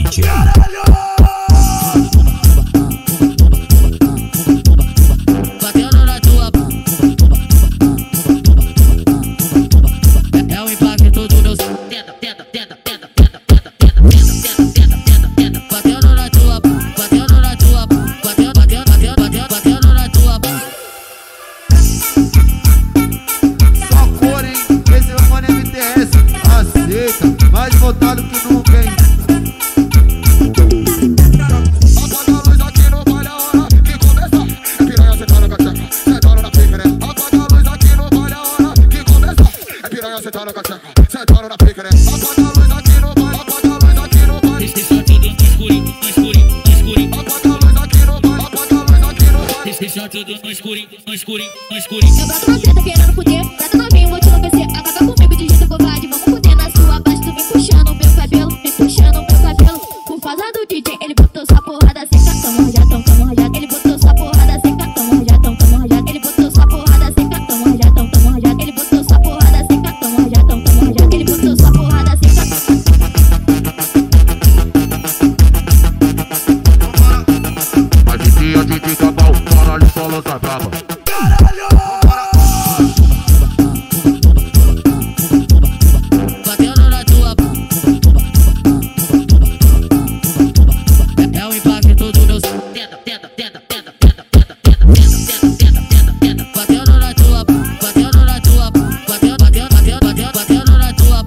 mídia. Batendo na tua. É o impacto do meu som. Tenta, tenta, tenta, tenta, tenta, tenta, tenta, tenta, tenta, tenta, tenta. Batendo na tua, batendo na tua, batendo, batendo, batendo, batendo, batendo na tua. Só cor, hein? Esse é o mano MTS. Aceita, mais voltado que nunca, hein? Apaga a luz aqui no vale a hora que começa. É piranha sentada com a tcheca, sentando na pica, né? Apaga a luz aqui no vale a hora que começa. É piranha sentada com a tcheca, sentando na pica, né? Apaga a luz aqui no vale, apaga a luz aqui no vale. Deixa tudo no escurinho, no escurinho, no escurinho. Apaga a luz aqui no vale, apaga a luz aqui no vale. Deixa tudo no escurinho, no escurinho, no escurinho. Eu boto na treta querendo fuder, prata novinho, vou te enlouquecer. Acaba comigo de jeito covarde, vamos fuder na sua base. Tu vem puxando o meu cabelo, vem puxando o meu cabelo. Por causa do DJ, ele botou sua porrada seca. Tamo rajadão, tamo rajado. Ele botou sua porrada seca. Tamo rajadão, tamo rajado. Ele botou sua porrada seca. Tamo rajadão, tamo rajado. Ele botou sua porrada seca. Tamo rajadão, tamo rajado. Ele botou sua porrada seca. Mas de dia de pica-pau, caralho, só lança brava. Batendo na tua. É o impacto do meu som. Tenta, tenta, tenta, tenta, tenta, tenta, tenta, tenta, tenta, tenta, tenta. Batendo na tua, batendo na tua, batendo, batendo, batendo, batendo, batendo na tua.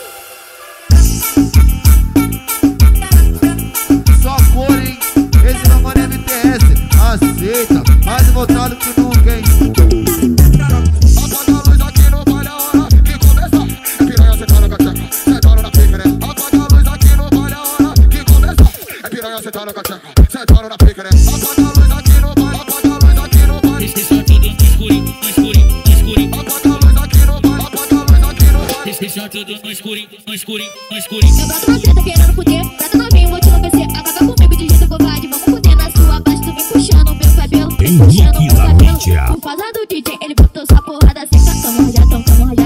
Só cor, hein? Esse é o mano MTS. Aceita, mais voltado que nunca, hein? Apaga a luz aqui no vale a hora que começa. É piranha sentada com a tcheca, sentando na pica, né? Apaga a luz aqui no vale a hora que começa. É piranha sentada com a tcheca, sentando na pica, né? Apaga a luz aqui no vale, apaga a luz aqui no vale. Deixa tudo no escurinho, no escurinho, no escurinho. Apaga a luz aqui no vale, apaga a luz aqui no vale. Deixa tudo no escurinho, no escurinho, no escurinho. Eu boto na treta querendo fuder, prata novinho, vou te enlouquecer. Acaba comigo de jeito covarde, vamos fuder na sua base. Tu vem puxando o meu cabelo, vem puxando o meu cabelo. Por causa do DJ, ele botou sua porrada seca. Tamo rajadão, tamo rajado.